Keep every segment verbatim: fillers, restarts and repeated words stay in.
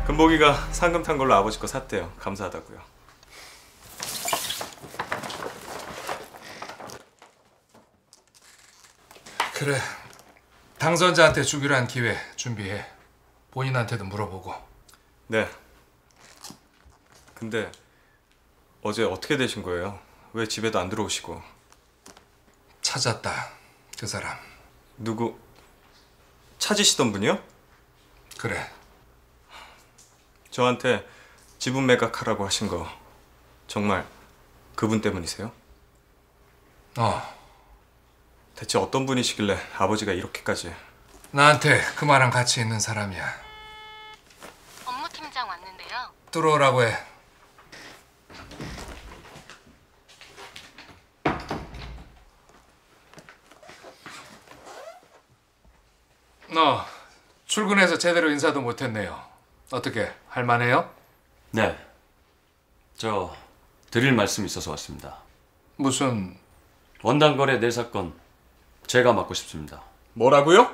금복이가 상금 탄 걸로 아버지 거 샀대요. 감사하다고요. 그래. 당선자한테 주기로 한 기회 준비해. 본인한테도 물어보고. 네. 근데 어제 어떻게 되신 거예요? 왜 집에도 안 들어오시고? 찾았다. 그 사람. 누구? 찾으시던 분이요? 그래. 저한테 지분 매각하라고 하신 거 정말 그분 때문이세요? 어. 대체 어떤 분이시길래 아버지가 이렇게까지... 나한테 그만한 가치 있는 사람이야. 업무팀장 왔는데요. 들어오라고 해. 너 출근해서 제대로 인사도 못했네요. 어떻게 할만해요? 네. 저 드릴 말씀이 있어서 왔습니다. 무슨... 원당거래 내 사건 제가 맡고 싶습니다. 뭐라고요?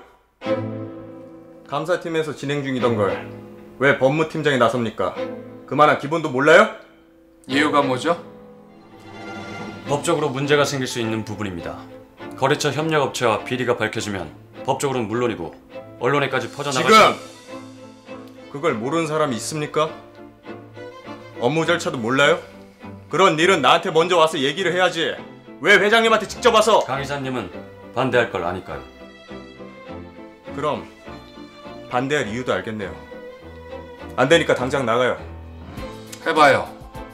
감사팀에서 진행 중이던 걸 왜 법무팀장이 나섭니까? 그만한 기본도 몰라요? 이유가 뭐죠? 법적으로 문제가 생길 수 있는 부분입니다. 거래처 협력업체와 비리가 밝혀지면 법적으로는 물론이고 언론에까지 퍼져나갈... 지금 그걸 모르는 사람이 있습니까? 업무 절차도 몰라요? 그런 일은 나한테 먼저 와서 얘기를 해야지. 왜 회장님한테 직접 와서... 강 이사님은 반대할 걸 아니까요. 그럼 반대할 이유도 알겠네요. 안 되니까 당장 나가요. 해봐요.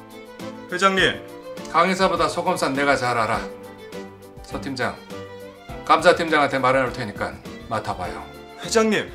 회장님. 강 이사보다 소검사 내가 잘 알아. 서 팀장, 감사팀장한테 말해놓을 테니까 맡아봐요. 회장님.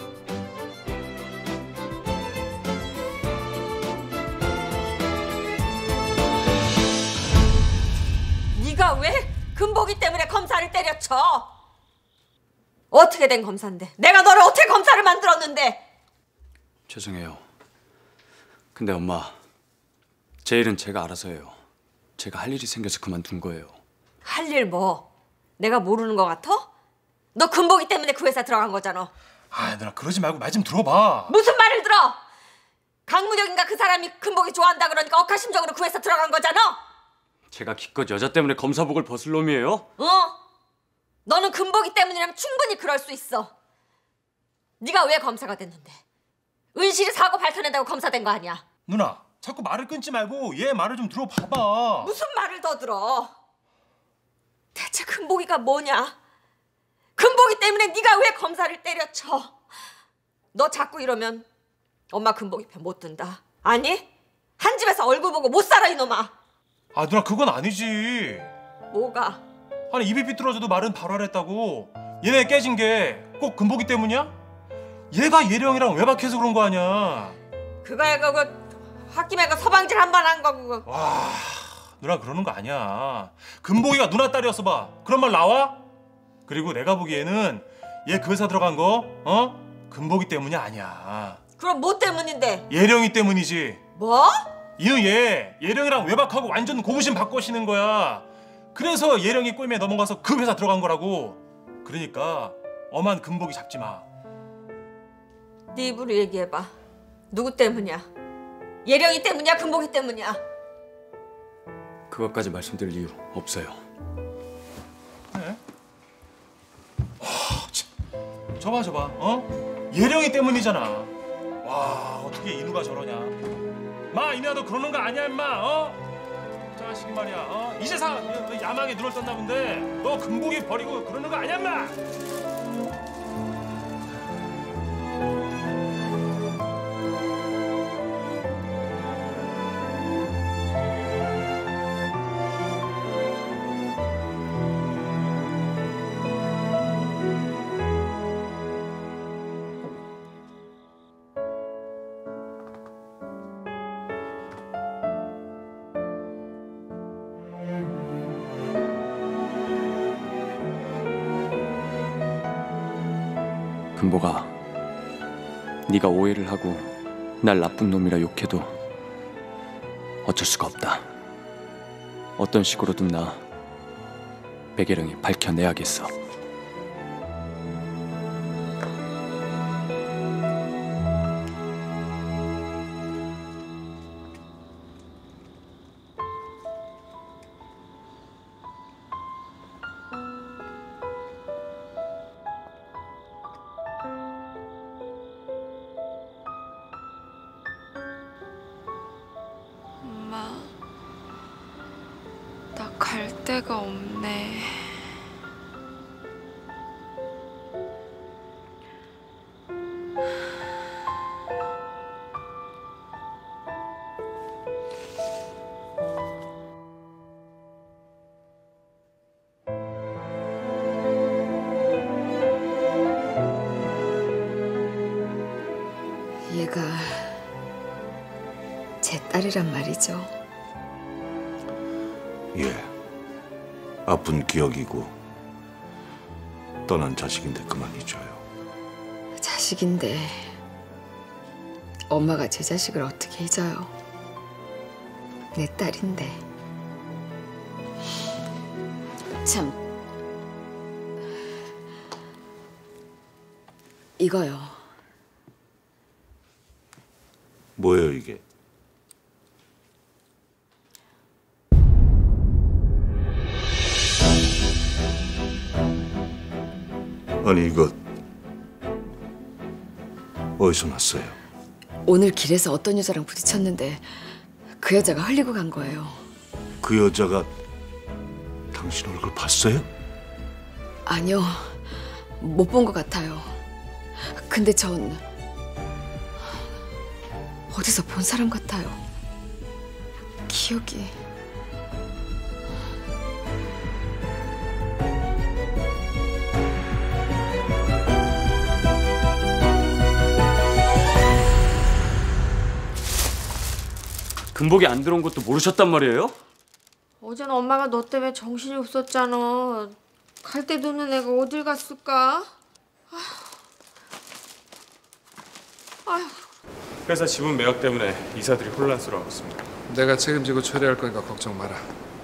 네가 왜 금복이 때문에 검사를 때려쳐? 어떻게 된 검사인데? 내가 너를 어떻게 검사를 만들었는데? 죄송해요. 근데 엄마, 제 일은 제가 알아서 해요. 제가 할 일이 생겨서 그만둔 거예요. 할 일 뭐? 내가 모르는 거 같아? 너 금복이 때문에 그 회사 들어간 거잖아. 아, 누나 그러지 말고 말 좀 들어봐. 무슨 말을 들어? 강무혁인가 그 사람이 금복이 좋아한다 그러니까 억하심적으로 그 회사 들어간 거잖아. 제가 기껏 여자 때문에 검사복을 벗을 놈이에요? 어? 너는 금복이 때문이라면 충분히 그럴 수 있어. 네가 왜 검사가 됐는데? 은실이 사고 밝혀낸다고 검사된 거 아니야? 누나, 자꾸 말을 끊지 말고 얘 말을 좀 들어봐봐. 무슨 말을 더 들어? 대체 금복이가 뭐냐? 금복이 때문에 네가 왜 검사를 때려쳐? 너 자꾸 이러면 엄마 금복이 편 못 든다. 아니? 한 집에서 얼굴 보고 못 살아 이놈아. 아, 누나 그건 아니지. 뭐가? 아니 입이 삐뚤어져도 말은 바로 하랬다고. 얘네 깨진 게 꼭 금복이 때문이야? 얘가 예령이랑 외박해서 그런 거 아니야. 그거야 그거 홧김에 그 서방질 한 번 한 거 그거. 와, 누나 그러는 거 아니야. 금복이가 누나 딸이었어 봐. 그런 말 나와? 그리고 내가 보기에는 얘 그 회사 들어간 거 어? 금복이 때문이 아니야. 그럼 뭐 때문인데? 예령이 때문이지. 뭐? 이후 얘 예령이랑 외박하고 완전 고무신 바꿔시는 거야. 그래서 예령이 꼴매에 넘어가서 그 회사 들어간 거라고. 그러니까 엄한 금복이 잡지 마. 네 입으로 얘기해봐. 누구 때문이야? 예령이 때문이야? 금복이 때문이야? 그것까지 말씀드릴 이유 없어요. 네? 와, 참. 저봐 저봐 어? 예령이 때문이잖아. 와, 어떻게 인우가 저러냐. 마, 이내야 너 그러는 거 아니야 임마. 어? 자식이 말이야. 어? 이제 사 야망에 눈을 떴나 본데 너 금복이 버리고 그러는 거 아니야 임마. 금복아, 네가 오해를 하고 날 나쁜 놈이라 욕해도 어쩔 수가 없다. 어떤 식으로든 나 백예령이 밝혀내야겠어. 갈 데가 없네. 얘가 제 딸이란 말이죠. 예. 아픈 기억이고 떠난 자식인데 그만 잊어요. 자식인데 엄마가 제 자식을 어떻게 잊어요? 내 딸인데. 참, 이거요. 뭐예요 이게? 아니 이거 어디서 났어요? 오늘 길에서 어떤 여자랑 부딪혔는데 그 여자가 흘리고 간 거예요. 그 여자가 당신 얼굴 봤어요? 아니요, 못 본 것 같아요. 근데 전 어디서 본 사람 같아요. 기억이. 금복이 안 들어온 것도 모르셨단 말이에요? 어제는 엄마가 너 때문에 정신이 없었잖아. 갈 데도 없는 애가 어딜 갔을까? 아휴. 회사 지분 매각 때문에 이사들이 혼란스러워하고 있습니다. 내가 책임지고 처리할 거니까 걱정 마라.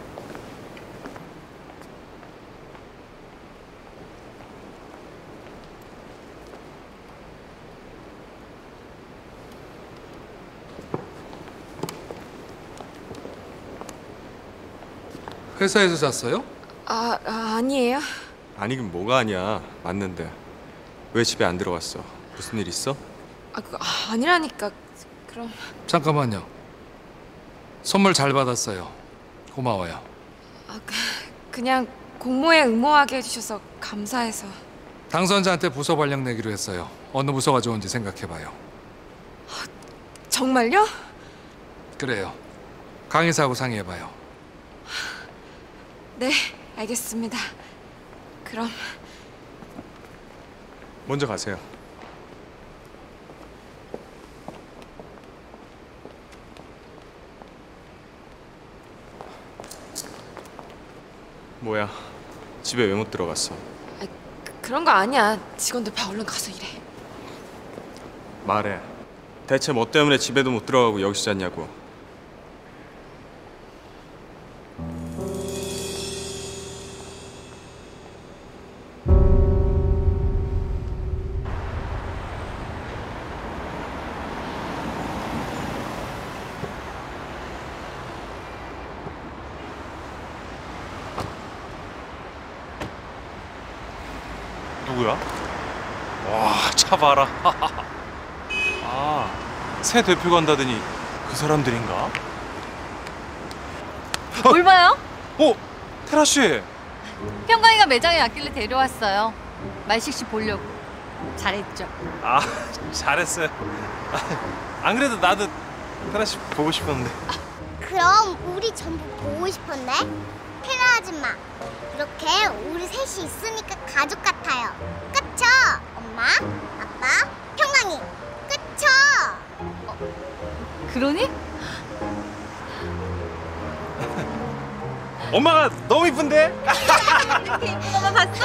회사에서 잤어요? 아, 아 아니에요. 아니긴 뭐가 아니야. 맞는데 왜 집에 안 들어갔어? 무슨 일 있어? 아, 그, 아, 아니라니까. 그럼 잠깐만요. 선물 잘 받았어요. 고마워요. 아, 그, 그냥 공모에 응모하게 해주셔서 감사해서. 당선자한테 부서 발령 내기로 했어요. 어느 부서가 좋은지 생각해봐요. 정말요? 그래요. 강의사하고 상의해봐요. 네, 알겠습니다. 그럼 먼저 가세요. 뭐야? 집에 왜 못 들어갔어? 아, 그, 그런 거 아니야. 직원들 봐, 얼른 가서 일해. 말해. 대체 뭐 때문에 집에도 못 들어가고 여기서 잤냐고. 누구야? 와, 차 봐라. 아, 새 대표 간다더니 그 사람들인가? 뭘 봐요? 어, 테라 씨. 평강이가 매장에 왔길래 데려왔어요. 말식 씨 보려고. 잘했죠? 아, 잘했어요. 안 그래도 나도 테라 씨 보고 싶었는데. 그럼 우리 전부 보고 싶었네? 테라 아줌마, 이렇게 우리 셋이 있으니까 가족 같아요. 그쵸? 엄마, 아빠, 평강이. 그쵸? 그러니? 엄마가 너무 이쁜데? 엄마 봤어?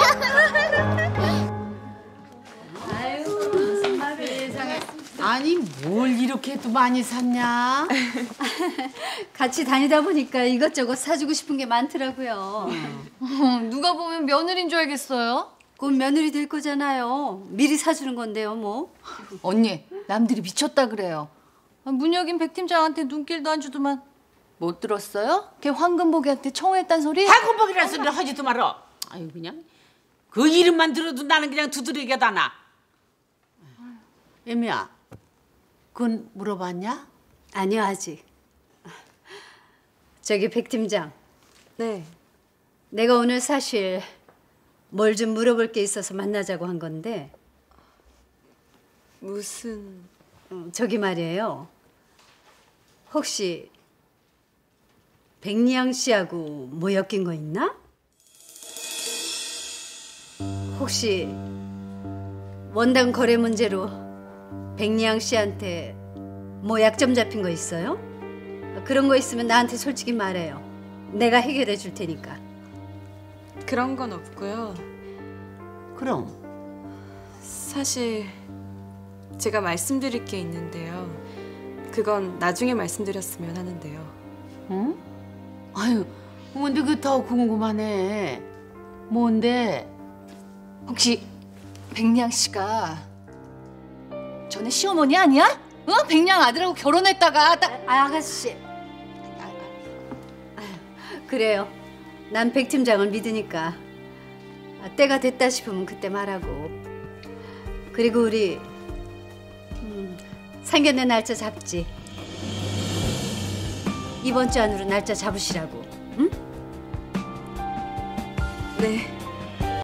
아유, 무슨 말을. 아니 뭘 이렇게 또 많이 샀냐? 같이 다니다 보니까 이것저것 사주고 싶은 게 많더라고요. 어, 누가 보면 며느리인 줄 알겠어요? 곧 며느리 될 거잖아요. 미리 사주는 건데요, 뭐. 언니 남들이 미쳤다 그래요. 아, 문혁인 백 팀장한테 눈길도 안 주더만. 못 들었어요? 걔 황금복이한테 청혼했단 소리? 황금복이라는 소리를 하지도 말어. 아유 그냥 그 이름만 들어도 나는 그냥 두드러기가 나. 애미야, 그건 물어봤냐? 아니요, 아직. 저기 백 팀장. 네. 내가 오늘 사실 뭘 좀 물어볼 게 있어서 만나자고 한 건데. 무슨... 어, 저기 말이에요. 혹시 백리양 씨하고 뭐 엮인 거 있나? 혹시 원당 거래 문제로 백리양 씨한테 뭐 약점 잡힌 거 있어요? 그런 거 있으면 나한테 솔직히 말해요. 내가 해결해 줄 테니까. 그런 건 없고요. 그럼 사실 제가 말씀드릴 게 있는데요. 그건 나중에 말씀드렸으면 하는데요. 응? 아유, 뭔데 그게 더 궁금하네. 뭔데? 혹시 백리양 씨가 전에 시어머니 아니야? 어? 백리양 아들하고 결혼했다가 딱... 아, 아가씨. 그래요. 난 백 팀장을 믿으니까 때가 됐다 싶으면 그때 말하고. 그리고 우리 음, 상견례 날짜 잡지. 이번 주 안으로 날짜 잡으시라고. 응? 네.